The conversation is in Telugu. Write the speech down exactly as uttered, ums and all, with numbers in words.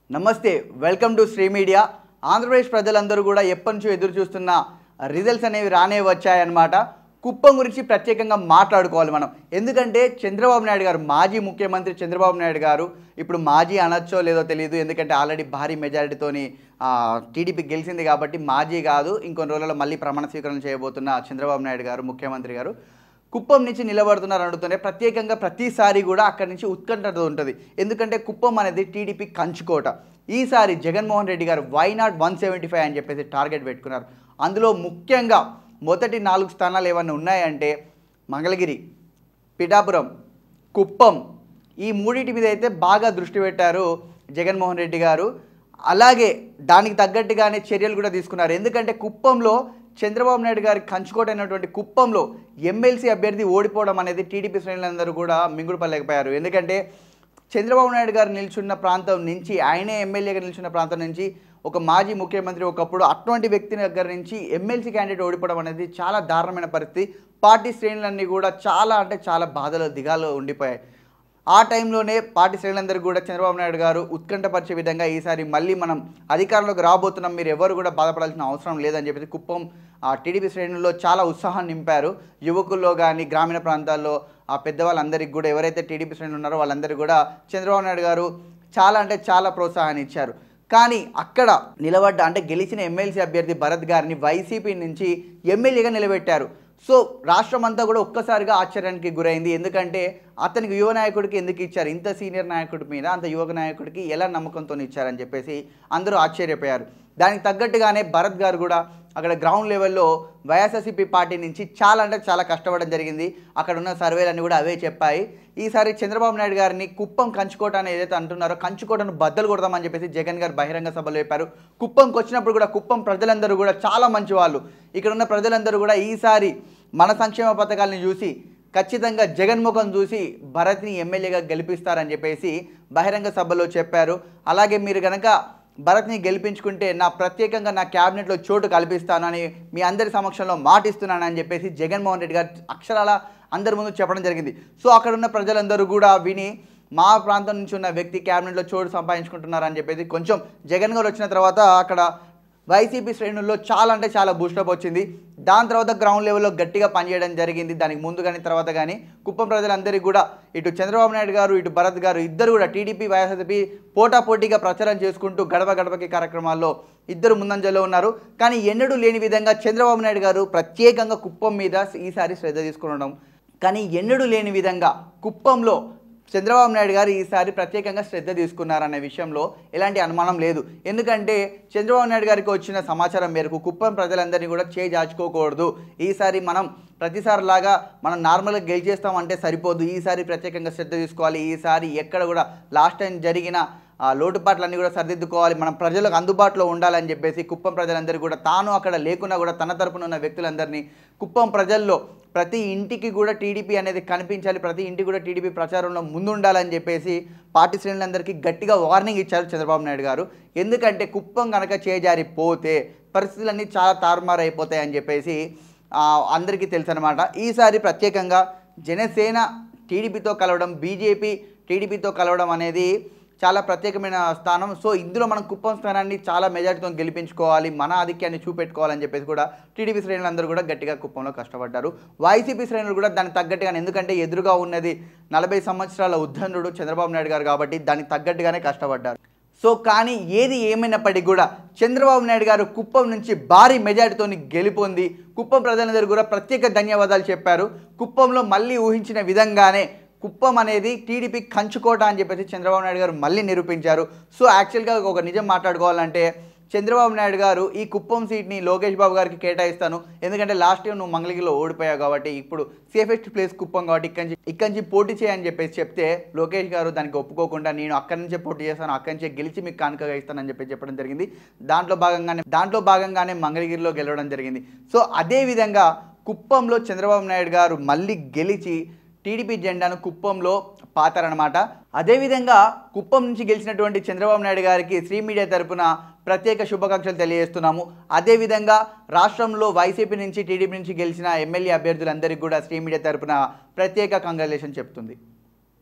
నమస్తే welcome to Sri media Andhra Pradesh ప్రజలందరూ కూడా ఎప్పటి నుంచో ఎదురు చూస్తున్న రిజల్ట్స్ అనేవి రానే వచ్చాయన్నమాట. కుప్పం గురించి ప్రత్యేకంగా మాట్లాడుకోవాలి మనం. ఎందుకంటే చంద్రబాబు నాయుడు గారు, మాజీ ముఖ్యమంత్రి చంద్రబాబు నాయుడు గారు, ఇప్పుడు మాజీ అనొచ్చో లేదో తెలియదు, ఎందుకంటే ఆల్రెడీ భారీ మెజారిటీతోని టీడీపీ గెలిచింది కాబట్టి మాజీ కాదు, ఇంకొన్ని రోజుల్లో మళ్ళీ ప్రమాణ స్వీకరణ చేయబోతున్న చంద్రబాబు నాయుడు గారు ముఖ్యమంత్రి గారు కుప్పం నుంచి నిలబడుతున్నారు అడుగుతూనే ప్రత్యేకంగా ప్రతిసారి కూడా అక్కడి నుంచి ఉత్కంఠతో ఉంటుంది. ఎందుకంటే కుప్పం అనేది టీడీపీ కంచుకోట. ఈసారి జగన్మోహన్ రెడ్డి గారు why not one seventy five అని చెప్పేసి టార్గెట్ పెట్టుకున్నారు. అందులో ముఖ్యంగా మొదటి నాలుగు స్థానాలు ఏమన్నా ఉన్నాయంటే మంగళగిరి, పిఠాపురం, కుప్పం, ఈ మూడింటి మీద అయితే బాగా దృష్టి పెట్టారు జగన్మోహన్ రెడ్డి గారు. అలాగే దానికి తగ్గట్టుగానే చర్యలు కూడా తీసుకున్నారు. ఎందుకంటే కుప్పంలో చంద్రబాబు నాయుడు గారి కంచుకోట అయినటువంటి కుప్పంలో ఎమ్మెల్సీ అభ్యర్థి ఓడిపోవడం అనేది టీడీపీ శ్రేణులందరూ కూడా మింగుడుపడలేకపోయారు. ఎందుకంటే చంద్రబాబు నాయుడు గారు నిల్చున్న ప్రాంతం నుంచి, ఆయనే ఎమ్మెల్యేగా నిల్చున్న ప్రాంతం నుంచి ఒక మాజీ ముఖ్యమంత్రి ఒకప్పుడు అటువంటి వ్యక్తి దగ్గర నుంచి ఎమ్మెల్సీ క్యాండిడేట్ ఓడిపోవడం అనేది చాలా దారుణమైన పరిస్థితి. పార్టీ శ్రేణులన్నీ కూడా చాలా అంటే చాలా బాధలో దిగాలో ఉండిపోయాయి. ఆ టైంలోనే పార్టీ శ్రేణులందరూ కూడా చంద్రబాబు నాయుడు గారు ఉత్కంఠపరిచే విధంగా ఈసారి మళ్ళీ మనం అధికారంలోకి రాబోతున్నాం, మీరు ఎవరు కూడా బాధపడాల్సిన అవసరం లేదని చెప్పేసి కుప్పం ఆ టీడీపీ శ్రేణుల్లో చాలా ఉత్సాహాన్ని నింపారు. యువకుల్లో కానీ గ్రామీణ ప్రాంతాల్లో ఆ పెద్దవాళ్ళందరికీ కూడా, ఎవరైతే టీడీపీ శ్రేణులు ఉన్నారో వాళ్ళందరికీ కూడా చంద్రబాబు నాయుడు గారు చాలా అంటే చాలా ప్రోత్సాహాన్ని ఇచ్చారు. కానీ అక్కడ నిలబడ్డ అంటే గెలిచిన ఎమ్మెల్సీ అభ్యర్థి భరత్ గారిని వైసీపీ నుంచి ఎమ్మెల్యేగా నిలబెట్టారు. సో రాష్ట్రం అంతా కూడా ఒక్కసారిగా ఆశ్చర్యానికి గురైంది. ఎందుకంటే అతనికి యువ నాయకుడికి ఎందుకు ఇచ్చారు, ఇంత సీనియర్ నాయకుడి మీద అంత యువ నాయకుడికి ఎలా నమ్మకంతో ఇచ్చారని చెప్పేసి అందరూ ఆశ్చర్యపోయారు. దానికి తగ్గట్టుగానే భరత్ గారు కూడా అక్కడ గ్రౌండ్ లెవెల్లో వైఎస్ఆర్సీపీ పార్టీ నుంచి చాలా అంటే చాలా కష్టపడడం జరిగింది. అక్కడ ఉన్న సర్వేలన్నీ కూడా అవే చెప్పాయి. ఈసారి చంద్రబాబు నాయుడు గారిని కుప్పం కంచుకోట అని ఏదైతే అంటున్నారో కంచుకోటను బద్దలు కొడదామని చెప్పేసి జగన్ గారు బహిరంగ సభలో చెప్పారు. కుప్పంకి వచ్చినప్పుడు కూడా కుప్పం ప్రజలందరూ కూడా చాలా మంచి వాళ్ళు. ఇక్కడ ఉన్న ప్రజలందరూ కూడా ఈసారి మన సంక్షేమ పథకాలను చూసి ఖచ్చితంగా జగన్ముఖం చూసి భరత్ని ఎమ్మెల్యేగా గెలిపిస్తారని చెప్పేసి బహిరంగ సభలో చెప్పారు. అలాగే మీరు కనుక భరత్ని గెలిపించుకుంటే నా ప్రత్యేకంగా నా క్యాబినెట్లో చోటు కల్పిస్తానని మీ అందరి సమక్షంలో మాటిస్తున్నానని చెప్పేసి జగన్మోహన్ రెడ్డి గారు అక్షరాల అందరి ముందు చెప్పడం జరిగింది. సో అక్కడ ఉన్న ప్రజలందరూ కూడా విని మా ప్రాంతం నుంచి ఉన్న వ్యక్తి క్యాబినెట్లో చోటు సంపాదించుకుంటున్నారని చెప్పేసి కొంచెం జగన్ గారు వచ్చిన తర్వాత అక్కడ వైసీపీ శ్రేణుల్లో చాలా అంటే చాలా బూస్టప్ వచ్చింది. దాని తర్వాత గ్రౌండ్ లెవెల్లో గట్టిగా పనిచేయడం జరిగింది. దానికి ముందు కానీ తర్వాత కానీ కుప్పం ప్రజలందరికీ కూడా ఇటు చంద్రబాబు నాయుడు గారు ఇటు భరత్ గారు ఇద్దరు కూడా టీడీపీ వైఎస్ఆర్సీపీ పోటాపోటీగా ప్రచారం చేసుకుంటూ గడప గడపకి కార్యక్రమాల్లో ఇద్దరు ముందంజలో ఉన్నారు. కానీ ఎన్నడూ లేని విధంగా చంద్రబాబు నాయుడు గారు ప్రత్యేకంగా కుప్పం మీద ఈసారి శ్రద్ధ తీసుకునడం, కానీ ఎన్నడూ లేని విధంగా కుప్పంలో చంద్రబాబు నాయుడు గారు ఈసారి ప్రత్యేకంగా శ్రద్ధ తీసుకున్నారనే విషయంలో ఎలాంటి అనుమానం లేదు. ఎందుకంటే చంద్రబాబు నాయుడు గారికి వచ్చిన సమాచారం మేరకు కుప్పం ప్రజలందరినీ కూడా చేజార్చుకోకూడదు, ఈసారి మనం ప్రతిసారి లాగా మనం నార్మల్గా గెలిచేస్తామంటే సరిపోదు, ఈసారి ప్రత్యేకంగా శ్రద్ధ తీసుకోవాలి, ఈసారి ఎక్కడ కూడా లాస్ట్ టైం జరిగిన లోటుపాట్లన్నీ కూడా సరిదిద్దుకోవాలి, మనం ప్రజలకు అందుబాటులో ఉండాలని చెప్పేసి కుప్పం ప్రజలందరూ కూడా తాను అక్కడ లేకున్నా కూడా తన తరపున ఉన్న వ్యక్తులందరినీ కుప్పం ప్రజల్లో ప్రతి ఇంటికి కూడా టీడీపీ అనేది కనిపించాలి, ప్రతి ఇంటికి కూడా టీడీపీ ప్రచారంలో ముందుండాలని చెప్పేసి పార్టీ శ్రేణులందరికీ గట్టిగా వార్నింగ్ ఇచ్చారు చంద్రబాబు నాయుడు గారు. ఎందుకంటే కుప్పం కనుక చేజారిపోతే పరిస్థితులన్నీ చాలా తారుమారు అయిపోతాయి అని చెప్పేసి అందరికీ తెలుసు అనమాట. ఈసారి ప్రత్యేకంగా జనసేన టీడీపీతో కలవడం, బీజేపీ టీడీపీతో కలవడం అనేది చాలా ప్రత్యేకమైన స్థానం. సో ఇందులో మనం కుప్పం స్థానాన్ని చాలా మెజార్టీతో గెలిపించుకోవాలి, మన ఆధిక్యాన్ని చూపెట్టుకోవాలని చెప్పేసి కూడా టీడీపీ శ్రేణులందరూ కూడా గట్టిగా కుప్పంలో కష్టపడ్డారు. వైసీపీ శ్రేణులు కూడా దానికి తగ్గట్టుగానే, ఎందుకంటే ఎదురుగా ఉన్నది నలభై సంవత్సరాల ఉద్ధనుడు చంద్రబాబు నాయుడు గారు కాబట్టి దానికి తగ్గట్టుగానే కష్టపడ్డారు. సో కానీ ఏది ఏమైనప్పటికీ కూడా చంద్రబాబు నాయుడు గారు కుప్పం నుంచి భారీ మెజార్టీతో గెలుపొంది కుప్పం ప్రజలందరూ కూడా ప్రత్యేక ధన్యవాదాలు చెప్పారు. కుప్పంలో మళ్ళీ ఊహించిన విధంగానే కుప్పం అనేది టీడీపీ కంచుకోట అని చెప్పేసి చంద్రబాబు నాయుడు గారు మళ్ళీ నిరూపించారు. సో యాక్చువల్గా ఒక నిజం మాట్లాడుకోవాలంటే చంద్రబాబు నాయుడు గారు ఈ కుప్పం సీట్ని లోకేష్ బాబు గారికి కేటాయిస్తాను, ఎందుకంటే లాస్ట్ టైం నువ్వు మంగళగిరిలో ఓడిపోయావు కాబట్టి ఇప్పుడు సేఫెస్ట్ ప్లేస్ కుప్పం కాబట్టి ఇక్కడి నుంచి ఇక్కడి నుంచి పోటీ చేయని చెప్పేసి చెప్తే లోకేష్ గారు దానికి ఒప్పుకోకుండా నేను అక్కడి నుంచే పోటీ చేస్తాను, అక్కడి నుంచే గెలిచి మీకు కానుకగా ఇస్తానని చెప్పి చెప్పడం జరిగింది. దాంట్లో భాగంగానే దాంట్లో భాగంగానే మంగళగిరిలో గెలవడం జరిగింది. సో అదేవిధంగా కుప్పంలో చంద్రబాబు నాయుడు గారు మళ్ళీ గెలిచి టీడీపీ జెండాను కుప్పంలో పాతారనమాట. అదేవిధంగా కుప్పం నుంచి గెలిచినటువంటి చంద్రబాబు నాయుడు గారికి శ్రీ మీడియా తరపున ప్రత్యేక శుభాకాంక్షలు తెలియజేస్తున్నాము. అదేవిధంగా రాష్ట్రంలో వైసీపీ నుంచి టీడీపీ నుంచి గెలిచిన ఎమ్మెల్యే అభ్యర్థులందరికీ కూడా శ్రీ మీడియా తరపున ప్రత్యేక కంగ్రాచులేషన్ చెప్తుంది.